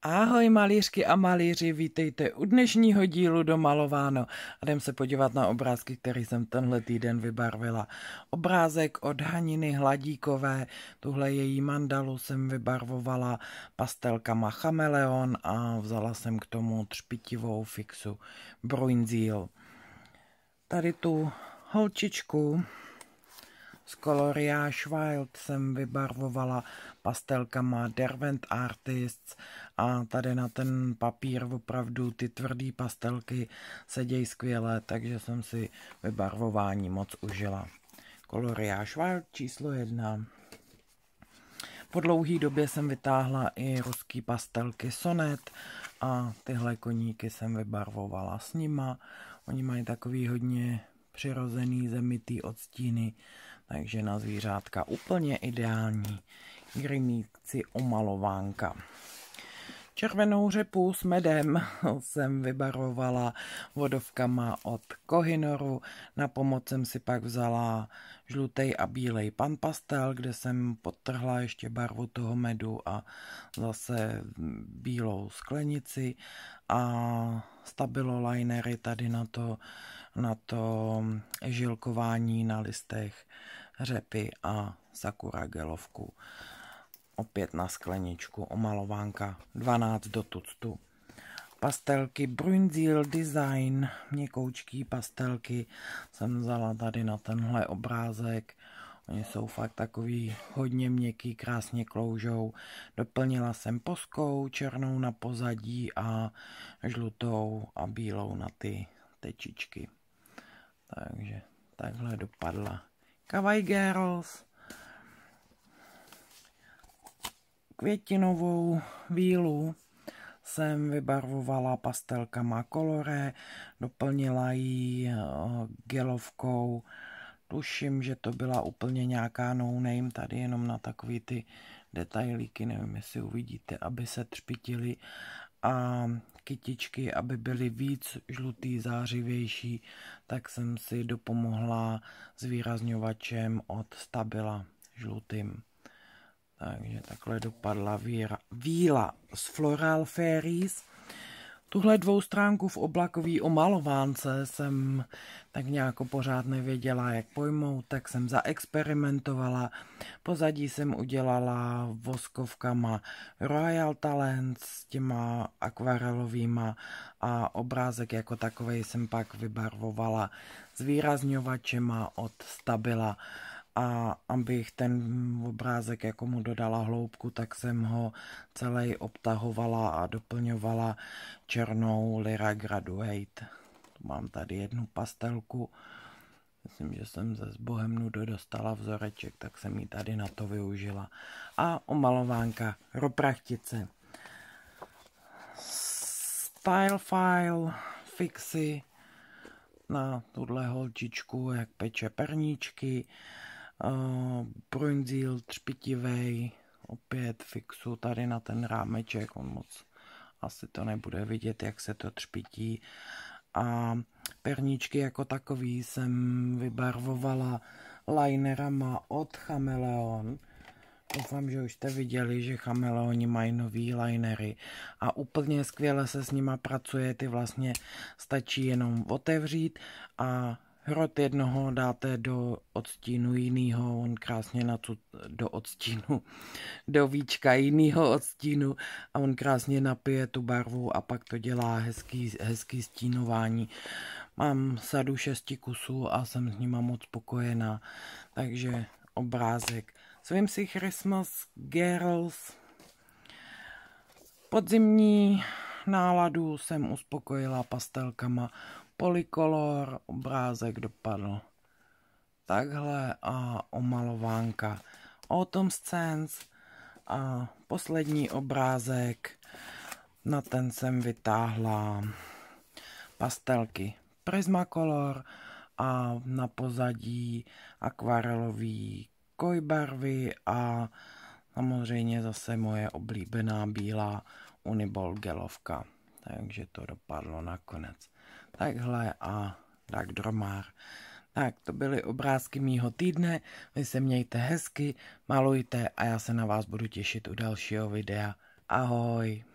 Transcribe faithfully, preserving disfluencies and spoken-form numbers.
Ahoj malířky a malíři, vítejte u dnešního dílu Domalováno a jdem se podívat na obrázky, který jsem tenhle týden vybarvila. Obrázek od Haniny Hladíkové, tuhle její mandalu jsem vybarvovala pastelkama Chameleon a vzala jsem k tomu třpitivou fixu Bruinzeel. Tady tu holčičku z Coloriage Wild jsem vybarvovala pastelkama Derwent Artists a tady na ten papír opravdu ty tvrdý pastelky sedějí skvěle, takže jsem si vybarvování moc užila. Coloriage Wild číslo jedna. Po dlouhé době jsem vytáhla i ruský pastelky Sonet a tyhle koníky jsem vybarvovala s nima. Oni mají takový hodně přirozený zemitý odstíny, takže na zvířátka úplně ideální. Grimíci omalovánka. Červenou řepu s medem jsem vybarvovala vodovkama od Kohinoru. Na pomoc jsem si pak vzala žlutý a bílej pan pastel, kde jsem podtrhla ještě barvu toho medu a zase bílou sklenici a stabilo linery tady na to, na to žilkování na listech řepy a sakura gelovku. Opět na skleničku omalovánka dvanáct do tuctu. Pastelky Bruinzeel Design, měkoučký pastelky jsem vzala tady na tenhle obrázek. Oni jsou fakt takový hodně měkký, krásně kloužou. Doplnila jsem poskou, černou na pozadí a žlutou a bílou na ty tečičky. Takže takhle dopadla Kawaii Girls. Květinovou vílu jsem vybarvovala pastelkama Coloré, doplnila ji gelovkou. Tuším, že to byla úplně nějaká no name, tady jenom na takový ty detailíky, nevím, jestli uvidíte, aby se třpitily. A kytičky, aby byly víc žlutý, zářivější, tak jsem si dopomohla zvýrazňovačem od Stabila žlutým. Takže takhle dopadla víra, víla z Floral Fairies. Tuhle dvoustránku v oblakový omalovánce jsem tak nějak pořád nevěděla, jak pojmout, tak jsem zaexperimentovala. Pozadí jsem udělala voskovkama Royal Talents s těma akvarelovýma a obrázek jako takovej jsem pak vybarvovala zvýrazňovačema od Stabila. A abych ten obrázek jako mu dodala hloubku, tak jsem ho celý obtahovala a doplňovala černou Lyra Graduate. Mám tady jednu pastelku, myslím, že jsem ze Bohemnu dostala vzoreček, tak jsem ji tady na to využila. A omalovánka Roprachtice. Style File fixy na tuhle holčičku, jak peče perníčky. Uh, Bruinzeel třpitivej, opět fixu tady na ten rámeček, on moc asi to nebude vidět, jak se to třpití. A perníčky jako takový jsem vybarvovala linerama od Chameleon. Doufám, že už jste viděli, že Chameleoni mají nový linery a úplně skvěle se s nima pracuje, ty vlastně stačí jenom otevřít a hrot jednoho dáte do odstínu jinýho, on krásně na tu, do odstínu, do víčka jinýho odstínu a on krásně napije tu barvu a pak to dělá hezký, hezký stínování. Mám sadu šesti kusů a jsem s nima moc spokojená, takže obrázek. Svým si Christmas Girls. Podzimní náladu jsem uspokojila pastelkama Polycolor, obrázek dopadl takhle a omalovánka Autumn Scents a poslední obrázek, na ten jsem vytáhla pastelky Prismacolor a na pozadí akvarelový koj barvy a samozřejmě zase moje oblíbená bílá Uniball gelovka, takže to dopadlo nakonec. Takhle a tak dromár. Tak to byly obrázky mýho týdne, vy se mějte hezky, malujte a já se na vás budu těšit u dalšího videa. Ahoj!